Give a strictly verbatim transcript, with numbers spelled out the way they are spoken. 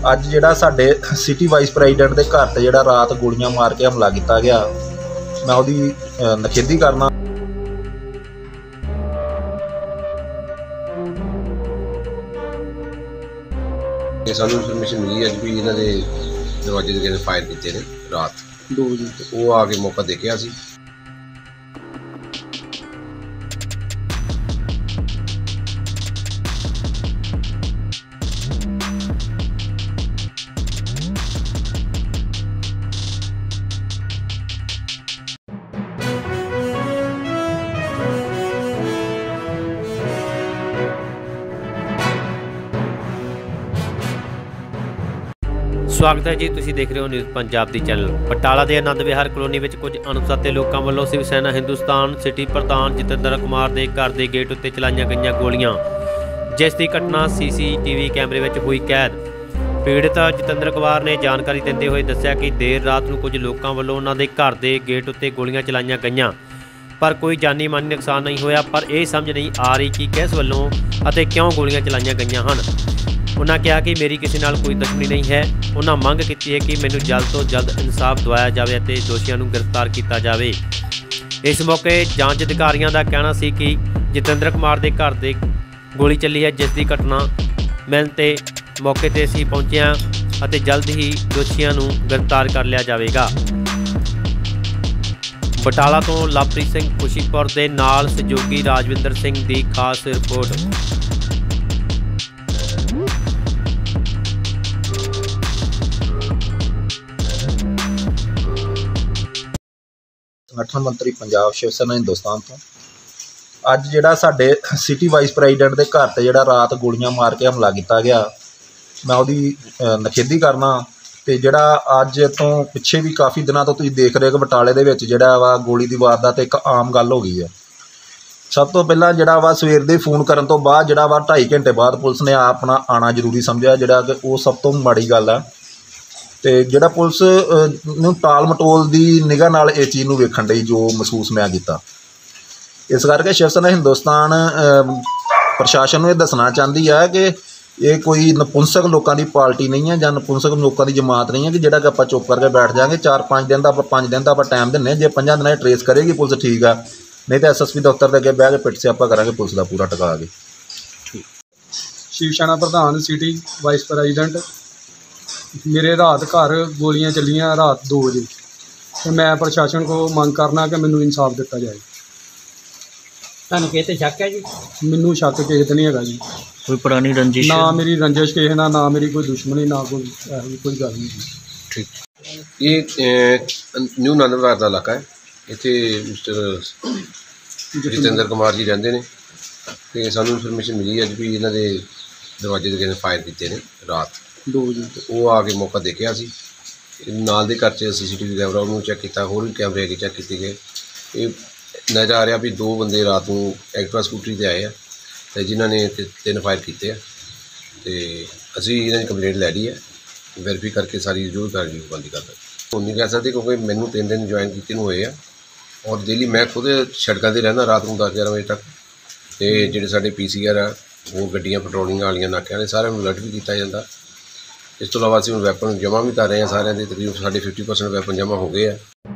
ਅੱਜ ਜਿਹੜਾ ਸਾਡੇ ਸਿਟੀ ਵਾਈਸ ਪ੍ਰੈਜ਼ੀਡੈਂਟ ਦੇ ਘਰ 'ਤੇ ਜਿਹੜਾ ਰਾਤ ਗੋਲੀਆਂ ਮਾਰ ਕੇ ਹਮਲਾ ਕੀਤਾ ਗਿਆ, ਮੈਂ ਉਹਦੀ ਨਿਖੇਧੀ ਕਰਨਾ। ਇਹ ਸਾਨੂੰ ਇਨਫੋਰਮੇਸ਼ਨ ਮਿਲੀ ਅੱਜ ਵੀ ਇਹਨਾਂ ਦੇ ਦਰਵਾਜ਼ੇ ਦੇ ਅੱਗੇ ਫਾਇਰ ਕੀਤੇ ਨੇ ਰਾਤ ਦੋ ਵਜੇ। ਉਹ ਆ ਕੇ ਮੌਕਾ ਦੇਖਿਆ ਸੀ। स्वागत है जी, तुसीं देख रहे हो न्यूज़ पंजाब दी चैनल। बटाला के आनंद विहार कलोनी में कुछ अणपछाते लोगों वालों शिव सेना हिंदुस्तान सिटी प्रधान जितेंद्र कुमार के घर के गेट उत्ते चलाईयां गईयां गोलियां, जिस की घटना सी सी टी वी कैमरे में हुई कैद। पीड़ित जितेंद्र कुमार ने जानकारी देते हुए दस्सिया कि देर रात को कुछ लोगों वालों उन्होंने घर के गेट उत्ते गोलियां चलाईयां गईयां, पर कोई जानी मानी नुकसान नहीं होया। पर यह समझ नहीं आ रही कि किस वालों अते क्यों गोलियां चलाईयां गईयां हन। उन्होंने कहा कि मेरी किसी नाल कोई दुश्मनी नहीं है। उन्होंने मंग की है कि मैनू जल्द तो जल्द इंसाफ दवाया जाए तो दोषियों को गिरफ्तार किया जाए। इस मौके जांच अधिकारियों का कहना सी कि जितेंद्र कुमार के घर से गोली चली है, जिसकी घटना मिलने ते मौके पर असीं पहुँचे हाँ और जल्द ही दोषियों को गिरफ्तार कर लिया जाएगा। बटाला तो लवप्रीत सिंह खुशीपुर के नाल सहयोगी राजविंदर सिंह की खास रिपोर्ट। संगठन मंत्री पंजाब शिव सेना हिंदुस्तान तो अज जिहड़ा साडे सिटी वाइस प्रैजीडेंट के घर ते जिहड़ा रात गोलियां मार के हमला किया गया, मैं उहदी निखेधी करना। तो जिहड़ा अज तो पिछे भी काफ़ी दिनों तो तुसीं देख रहे हो कि बटाले दे विच जिहड़ा वा गोली की वारदात एक आम गल हो गई है। सब तो पहला जिहड़ा वा सवेर दे फोन करन तो बाद जिहड़ा वा ढाई घंटे बाद पुलिस ने अपना आना जरूरी समझिया, जिहड़ा कि वो सब तो माड़ी गल है। तो जिहड़ा पुलिस नूं टाल मटोल की निगाह नाल इस चीज़ नूं वेखण लई जो महसूस मैं किया, इस करके शिव सेना हिंदुस्तान प्रशासन नूं इह दसना चाहती है कि ये कोई नपुंसक लोगों की पार्टी नहीं है, जां नपुंसक लोगों की जमात नहीं है कि जिहड़ा कि आपां चुप करके बैठ जाएंगे। चार पाँच दिन का आपां पाँच दिन का आपां टाइम दिंदे, जे पंजां दिनां ट्रेस करेगी पुलिस ठीक है, नहीं तो एस एस पी दफ्तर के अगे बह के पिट सियापा करांगे पुलिस का पूरा टका के। शिव सेना प्रधान सिटी वाइस प्रैजीडेंट मेरे रात घर गोलियां चलियां रात दो बजे। तो मैं प्रशासन को मंग करना कि मैनू इंसाफ दिता जाए। तुहानू किस ते शक है जी? मैनू शक किसी ते नहीं है जी। कोई पुरानी रंजिश? ना मेरी रंजिश किसी ना, ना मेरी कोई दुश्मनी, ना कोई ऐसी कोई गल नहीं। ठीक, ये न्यू आनंद विहार का इलाका है। इत्थे मिस्टर जितेंद्र कुमार जी रहिंदे ने ते सानू इनफॉर्मेशन मिली अज भी इन्हां दे दरवाजे दे अगे फायर कीते ने रात दो बजे। वो आके मौका देखिया सी। नाल दे घर च C C T V camera उन्होंने चैक किया, होर भी कैमरे अगे चैक किए गए। ये नज़र आ रहा भी दो बंदे रात को एक्टिवा स्कूटरी से आए हैं तो जिन्होंने तीन फायर किए हैं। तो असी इन्होंने कंप्लेंट लै ली है, वेरीफाई करके सारी जरूर कार्रवाई बंदी कर सकते। हूँ नहीं कह सकते क्योंकि मैनू तीन दिन ज्वाइन किए हुए हैं और डेली मैं खुद सड़कों से रहना रात को दस ग्यारह बजे तक। तो जोड़े साढ़े पी सी आर आ वो गड्डियां पेट्रोलिंग वाली नाकिया ने सारे अलर्ट भी किया जाता। इस तो इलावा असीं वैपन जमा भी कर रहे हैं सारे, तकरीबन साढ़े फिफ्टी परसेंट वैपन जमा हो गए हैं।